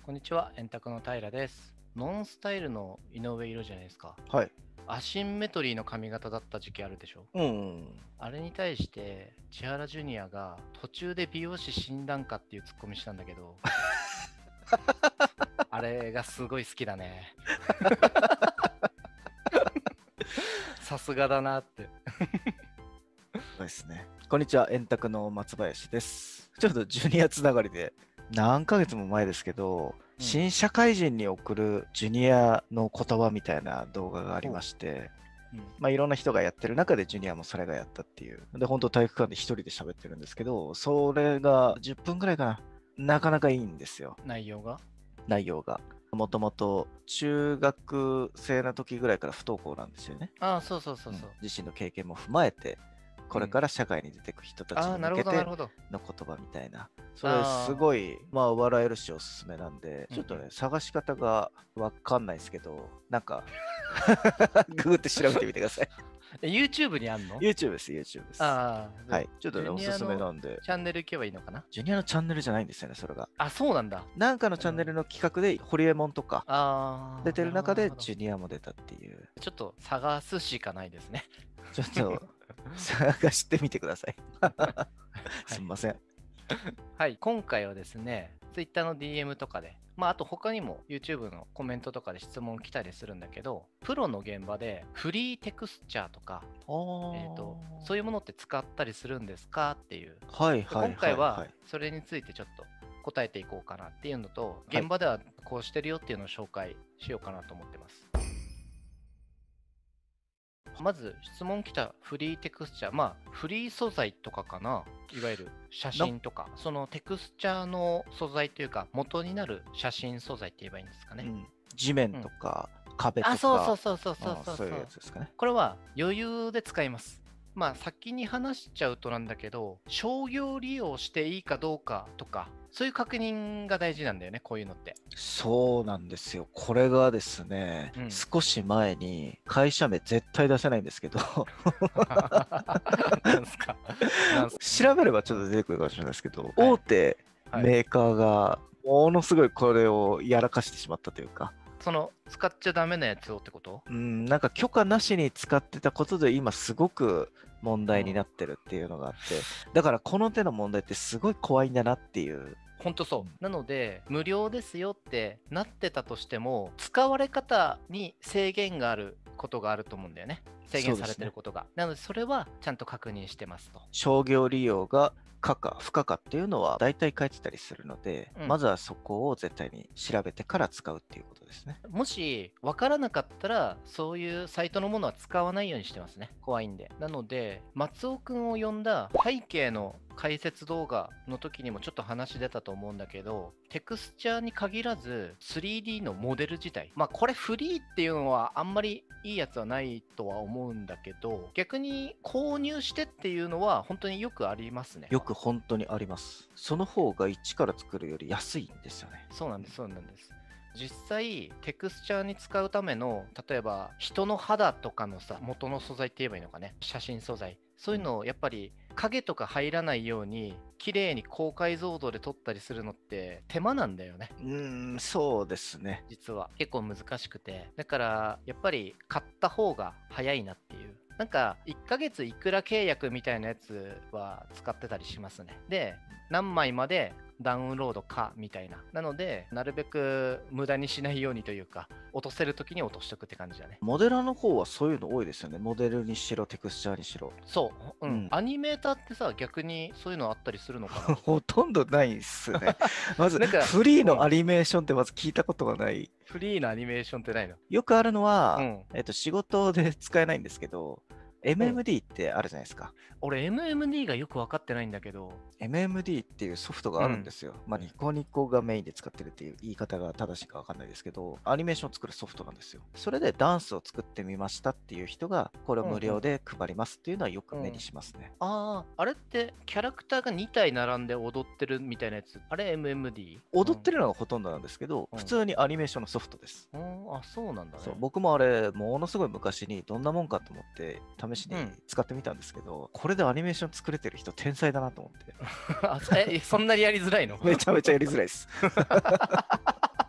こんにちは、円卓の平です。ノンスタイルの井上いるじゃないですか。 はい。 アシンメトリーの髪型だった時期あるでしょ。あれに対して千原ジュニアが途中で美容師死んだんかっていうツッコミしたんだけどあれがすごい好きだね。さすがだなってそうですね。こんにちは、円卓の松林です。ちょっとジュニアつながりで、何ヶ月も前ですけど、新社会人に送るジュニアの言葉みたいな動画がありまして、いろんな人がやってる中でジュニアもそれがやったっていう。で、本当体育館で一人で喋ってるんですけど、それが10分ぐらいかな。なかなかいいんですよ。 内容が。 もともと中学生の時ぐらいから不登校なんですよね。 ああ、そう。 自身の経験も踏まえて、これから社会に出てく人たちに向けての言葉みたいな。それすごい、笑えるしおすすめなんで、ちょっとね、探し方がわかんないですけど、なんか、ググって調べてみてください。 YouTube にあんの？ YouTube です。はい。ちょっとね、おすすめなんで。 チャンネル行けばいいのかな？ ジュニアのチャンネルじゃないんですよね、それが。 あ、そうなんだ。 なんかのチャンネルの企画で、ホリエモンとか出てる中で、ジュニアも出たっていう。 ちょっと探すしかないですね。 ちょっと探してみてください。すみません。 はい、今回はですね、Twitter の DM とかで、あと他にも YouTube のコメントとかで質問来たりするんだけど、プロの現場でフリーテクスチャーとか、そういうものって使ったりするんですかっていう。今回はそれについてちょっと答えていこうかなっていうのと、現場ではこうしてるよっていうのを紹介しようかなと思ってます。まず質問来たフリーテクスチャー、フリー素材とかかな、いわゆる写真とか、そのテクスチャーの素材というか、元になる写真素材って言えばいいんですかね。 地面とか壁とか。 そういうやつですかね。 これは余裕で使います。先に話しちゃうとなんだけど、商業利用していいかどうかとか、そういう確認が大事なんだよね、こういうのって。 そうなんですよ。これがですね、少し前に会社名絶対出せないんですけどなんすか調べればちょっと出てくるかもしれないですけど、大手メーカーがものすごいこれをやらかしてしまったというか、 その使っちゃダメなやつをってこと？ なんか許可なしに使ってたことで今すごく問題になってるっていうのがあって、だからこの手の問題ってすごい怖いんだなっていう。 本当そう。なので無料ですよってなってたとしても、使われ方に制限があることがあると思うんだよね。制限されてることが。なのでそれはちゃんと確認してますと。 商業利用が可か不可かっていうのは大体書いてたりするので、まずはそこを絶対に調べてから使うっていうことですね。 もし分からなかったら、そういうサイトのものは使わないようにしてますね。怖いんで。なので、松尾くんを呼んだ背景の解説動画の時にもちょっと話出たと思うんだけど、テクスチャーに限らず 3D のモデル自体、これフリーっていうのはあんまりいいやつはないとは思うんだけど、逆に購入してっていうのは本当によくありますね。 よく本当にあります。その方が一から作るより安いんですよね。 そうなんです。実際テクスチャーに使うための、例えば人の肌とかのさ、元の素材って言えばいいのかね、写真素材、そういうのをやっぱり影とか入らないように綺麗に高解像度で撮ったりするのって手間なんだよね。 そうですね。 実は結構難しくて、だからやっぱり買った方が早いなっていう。なんか1ヶ月いくら契約みたいなやつは使ってたりしますね。で、何枚までダウンロードかみたいな。なので、なるべく無駄にしないようにというか、落とせるときに落としとくって感じだね。 モデラーの方はそういうの多いですよね。モデルにしろ、テクスチャーにしろ。 そう。アニメーターってさ、逆にそういうのあったりするのかな？ ほとんどないっすね。まず、フリーのアニメーションってまず聞いたことがない。 フリーのアニメーションってないの？ よくあるのは、仕事で使えないんですけど、MMD ってあるじゃないですか。 俺 MMD がよく分かってないんだけど。 MMD っていうソフトがあるんですよ。ニコニコがメインで使ってるっていう言い方が正しいか分かんないですけど、アニメーションを作るソフトなんですよ。それでダンスを作ってみましたっていう人が、これを無料で配りますっていうのはよく目にしますね。 あれってキャラクターが2体並んで踊ってるみたいなやつ、あれ MMD？ 踊ってるのがほとんどなんですけど、普通にアニメーションのソフトです。 そうなんだね。 僕もあれ、ものすごい昔にどんなもんかと思って試しに使ってみたんですけど、これでアニメーション作れてる人天才だなと思って。 そんなにやりづらいの？ めちゃめちゃやりづらいです。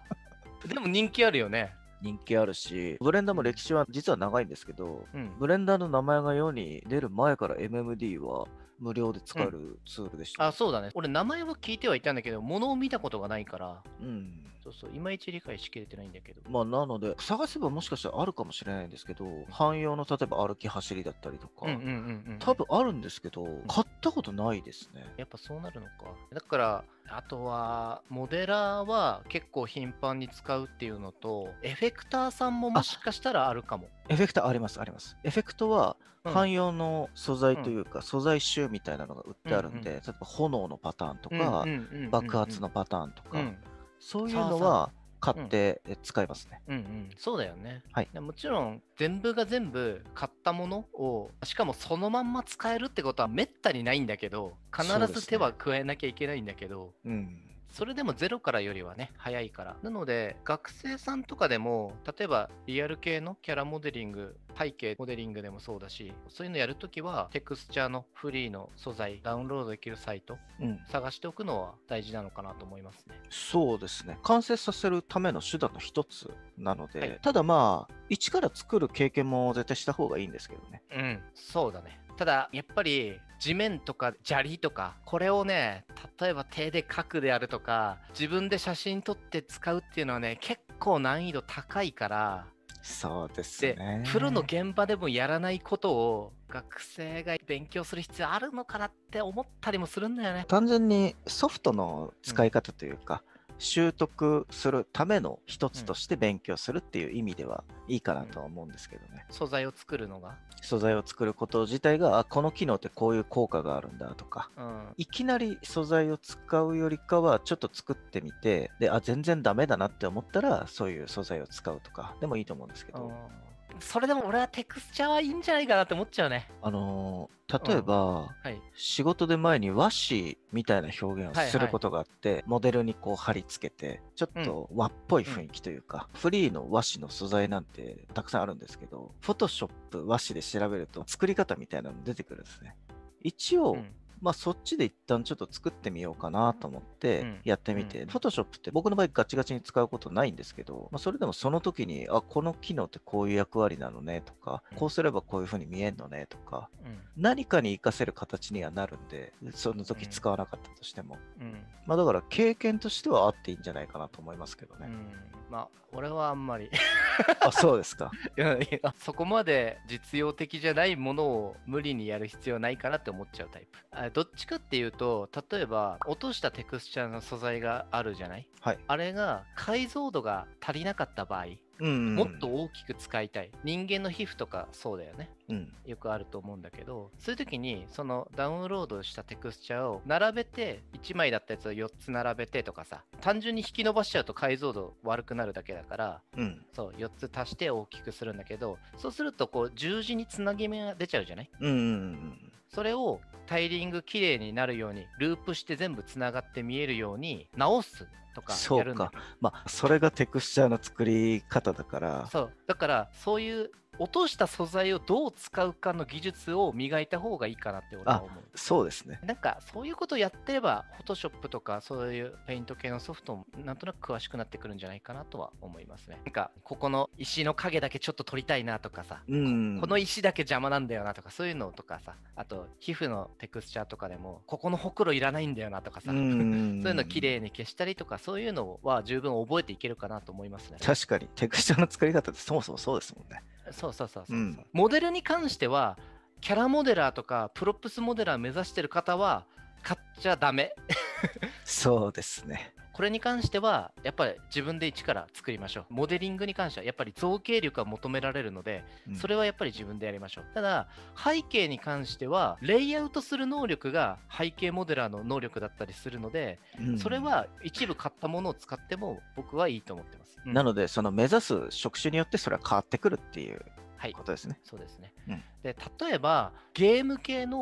でも人気あるよね。 人気あるし、ブレンダーも歴史は実は長いんですけど、 うん。 ブレンダーの名前が世に出る前から MMD は無料で使えるツールでしたね。 あ、そうだね。俺、名前は聞いてはいたんだけど、物を見たことがないから、 うん。 そうそう、いまいち理解しきれてないんだけど。 まあ、なので、探せばもしかしたらあるかもしれないんですけど、汎用の例えば歩き走りだったりとか、多分あるんですけど、買ったことないですね。 やっぱそうなるのか。だから、あとは、モデラーは結構頻繁に使うっていうのと、エフェクターさんももしかしたらあるかも。 エフェクターあります、あります。エフェクトは汎用の素材というか、素材集みたいなのが売ってあるんで、例えば炎のパターンとか、爆発のパターンとか、そういうのは買って使いますね。 そうだよね。 はい。 もちろん、全部が全部買ったものを、しかもそのまんま使えるってことはめったにないんだけど、必ず手は加えなきゃいけないんだけど、それでもゼロからよりはね、早いから。なので、学生さんとかでも、例えばリアル系のキャラモデリング、背景モデリングでもそうだし、そういうのやるときは、テクスチャーのフリーの素材、ダウンロードできるサイト、探しておくのは大事なのかなと思いますね。 そうですね。完成させるための手段の一つなので、ただまあ、一から作る経験も絶対した方がいいんですけどね。 そうだね。ただ、やっぱり地面とか砂利とか、これをね、例えば手で描くであるとか、自分で写真撮って使うっていうのはね、結構難易度高いから、 そうですね。 プロの現場でもやらないことを学生が勉強する必要あるのかなって思ったりもするんだよね。 単純にソフトの使い方というか、習得するための一つとして勉強するっていう意味ではいいかなとは思うんですけどね。 素材を作るのが。 素材を作ること自体が、この機能ってこういう効果があるんだとか、いきなり素材を使うよりかはちょっと作ってみて、で、全然ダメだなって思ったらそういう素材を使うとかでもいいと思うんですけど。 それでも俺はテクスチャーはいいんじゃないかなって思っちゃうね。 例えば、仕事で前に和紙みたいな表現をすることがあって、モデルにこう貼り付けて、ちょっと和っぽい雰囲気というか、フリーの和紙の素材なんてたくさんあるんですけど、Photoshop 和紙で調べると作り方みたいなの出てくるんですね。一応、まあそっちで一旦ちょっと作ってみようかなと思ってやってみて、Photoshop って僕の場合ガチガチに使うことないんですけど、それでもその時に、この機能ってこういう役割なのねとか、こうすればこういう風に見えるのねとか、何かに活かせる形にはなるんで、その時使わなかったとしても。まあだから経験としてはあっていいんじゃないかなと思いますけどね。 まあ俺はあんまりそうですか。 いやそこまで実用的じゃないものを無理にやる必要ないかなって思っちゃうタイプ。どっちかっていうと、例えば落としたテクスチャーの素材があるじゃない、あれが解像度が足りなかった場合、もっと大きく使いたい。人間の皮膚とかそうだよね。よくあると思うんだけど、そういう時にそのダウンロードしたテクスチャーを並べて、1枚だったやつを4つ並べてとかさ、単純に引き伸ばしちゃうと解像度悪くなるだけだから、そう4つ足して大きくするんだけど、そうするとこう十字につなぎ目が出ちゃうじゃない。それをタイリングきれいになるようにループして全部つながって見えるように直すとかやるんだ。 まあそれがテクスチャーの作り方だから。 だからそういう落とした素材をどう使うかの技術を磨いた方がいいかなって俺は思う。 そうですね。 なんかそういうことをやってれば、Photoshop とかそういうペイント系のソフトもなんとなく詳しくなってくるんじゃないかなとは思いますね。なんかここの石の影だけちょっと撮りたいなとかさ、この石だけ邪魔なんだよなとか、そういうのとかさ、あと皮膚のテクスチャーとかでもここのほくろいらないんだよなとかさ、そういうのきれいに消したりとか、そういうのは十分覚えていけるかなと思いますね。 確かにテクスチャーの作り方ってそもそもそうですもんね。 モデルに関してはキャラモデラーとかプロップスモデラー目指してる方は買っちゃダメそうですね。 これに関してはやっぱり自分で一から作りましょう。モデリングに関してはやっぱり造形力が求められるので、それはやっぱり自分でやりましょう。ただ背景に関してはレイアウトする能力が背景モデラーの能力だったりするので、それは一部買ったものを使っても僕はいいと思ってます。 なのでその目指す職種によってそれは変わってくるっていうことですね。 そうですね。で例えばゲーム系の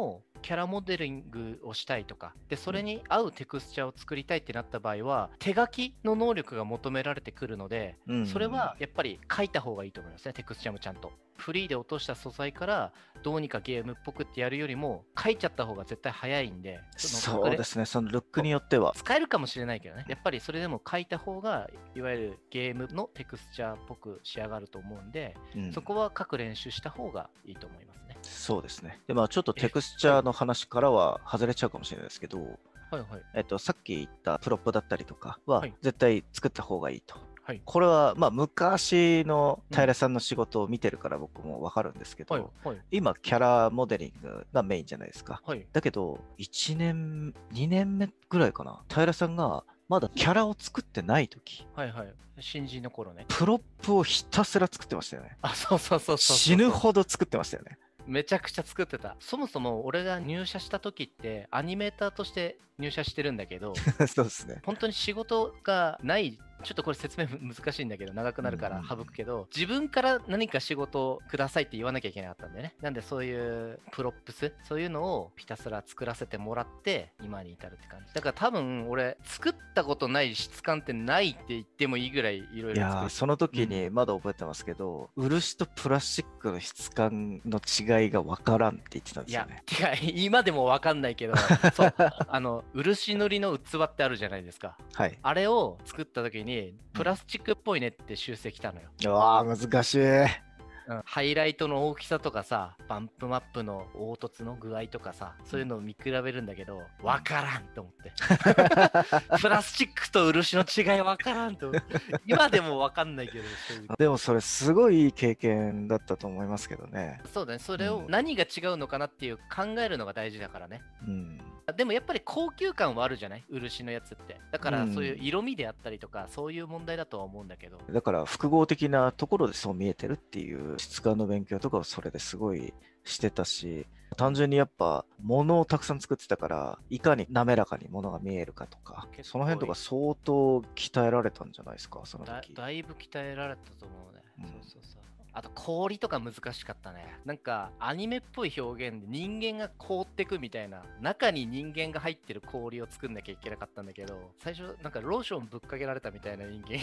キャラモデリングをしたいとかで、それに合うテクスチャーを作りたいってなった場合は手書きの能力が求められてくるので、それはやっぱり書いた方がいいと思いますね。テクスチャーもちゃんとフリーで落とした素材からどうにかゲームっぽくってやるよりも書いちゃった方が絶対早いんで、 そうですね、そのルックによっては使えるかもしれないけどね、やっぱりそれでも書いた方がいわゆるゲームのテクスチャーっぽく仕上がると思うんで、そこは書く練習した方がいいと思いますね。 そうですね。で、ちょっとテクスチャーの話からは外れちゃうかもしれないですけど、さっき言ったプロップだったりとかは絶対作った方がいいと。これは昔の平さんの仕事を見てるから僕も分かるんですけど、今キャラモデリングがメインじゃないですか。だけど1年2年目ぐらいかな、平さんがまだキャラを作ってない時、 新人の頃ね、 プロップをひたすら作ってましたよね。 そう死ぬほど作ってましたよね。 めちゃくちゃ作ってた。そもそも俺が入社した時ってアニメーターとして入社してるんだけどそうですね、 本当に仕事がない、ちょっとこれ説明難しいんだけど長くなるから省くけど、自分から何か仕事をくださいって言わなきゃいけなかったんだよね。なんでそういうプロップス、そういうのをひたすら作らせてもらって今に至るって感じだから、多分俺作ったことない質感ってないって言ってもいいぐらいいろいろ。いやその時にまだ覚えてますけど、漆とプラスチックの質感の違いが分からんって言ってたんですよね。 いや今でも分かんないけどそう漆塗りの器ってあるじゃないですか。あれを作った時にプラスチックっぽいねって修正来たのよ。 うわー難しい。 ハイライトの大きさとかさ、バンプマップの凹凸の具合とかさ、そういうのを見比べるんだけど、分からんと思ってプラスチックと漆の違い分からんと思って今でも分かんないけどでもそれすごいいい経験だったと思いますけどね。 そうだね、それを何が違うのかなっていう考えるのが大事だからね。でもやっぱり高級感はあるじゃない、漆のやつって。だからそういう色味であったりとか、そういう問題だとは思うんだけど、 だから複合的なところでそう見えてるっていう質感の勉強とかをそれですごいしてたし、単純にやっぱ物をたくさん作ってたから、いかに滑らかに物が見えるかとか、その辺とか相当鍛えられたんじゃないですか、その時。 だいぶ鍛えられたと思うね。そうあと氷とか難しかったね。なんかアニメっぽい表現で人間が凍ってくみたいな、中に人間が入ってる氷を作んなきゃいけなかったんだけど、最初なんかローションぶっかけられたみたいな人間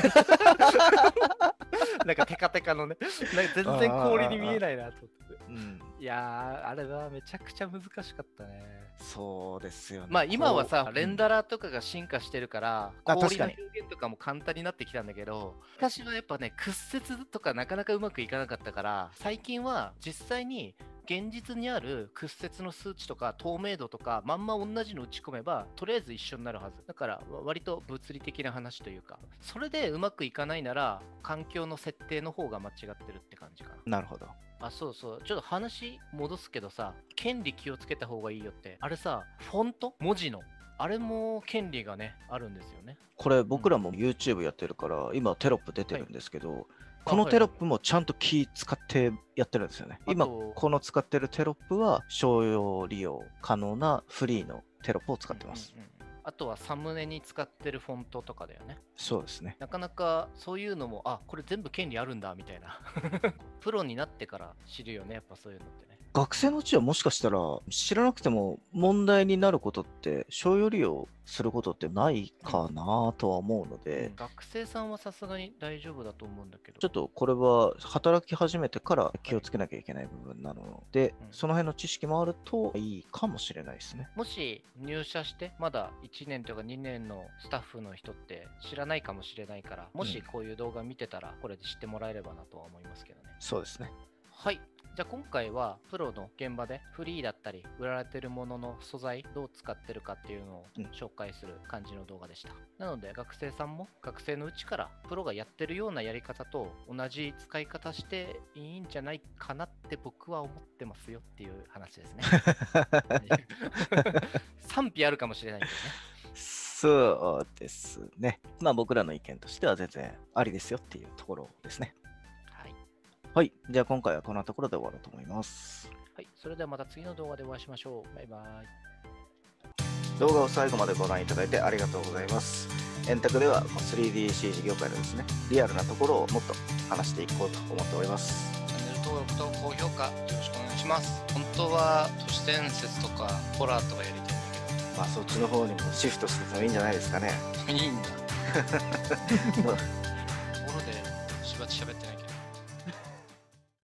なんかテカテカのね、なんか全然氷に見えないなと思って。いやー、あれはめちゃくちゃ難しかったね。 そうですよね。 今はさ、レンダラーとかが進化してるから、氷の表現とかも簡単になってきたんだけど、昔はやっぱね、屈折とかなかなかうまくいかなかったから、最近は実際に現実にある屈折の数値とか透明度とかまんま同じの打ち込めばとりあえず一緒になるはずだから、割と物理的な話というか、それでうまくいかないなら環境の設定の方が間違ってるって感じかな。 なるほど。 そうちょっと話戻すけどさ、権利気をつけた方がいいよって、あれさ、フォント文字のあれも権利がねあるんですよね。 これ僕らも YouTube やってるから、今テロップ出てるんですけど、このテロップもちゃんと気使ってやってるんですよね。今この使ってるテロップは商用利用可能なフリーのテロップを使ってます。 あとはサムネに使ってるフォントとかだよね。 そうですね。 なかなかそういうのも、これ全部権利あるんだみたいなプロになってから知るよね、やっぱそういうのってね。 学生のうちはもしかしたら知らなくても問題になることって、商用利用することってないかなとは思うので、 学生さんはさすがに大丈夫だと思うんだけど、 ちょっとこれは働き始めてから気をつけなきゃいけない部分なので、その辺の知識もあるといいかもしれないですね。 もし入社してまだ1年とか2年のスタッフの人って知らないかもしれないから、もしこういう動画見てたらこれで知ってもらえればなとは思いますけどね。 そうですね。 はい。じゃあ今回はプロの現場でフリーだったり売られてるものの素材どう使ってるかっていうのを紹介する感じの動画でした。なので学生さんも学生のうちからプロがやってるようなやり方と同じ使い方していいんじゃないかなって僕は思ってますよっていう話ですね。賛否あるかもしれないけどね。 そうですね。僕らの意見としては全然ありですよっていうところですね。はい。じゃあ今回はこんなところで終わろうと思います。 はい。それではまた次の動画でお会いしましょう。バイバイ。 動画を最後までご覧いただいてありがとうございます。円卓では 3DC 事業界のですね、リアルなところをもっと話していこうと思っております。 チャンネル登録と高評価よろしくお願いします。本当は年市伝説とかホラーとかやりたいんだまあそっちの方にもシフトするといいんじゃないですかね。 けど。いいんだ。ところで、しばち喋って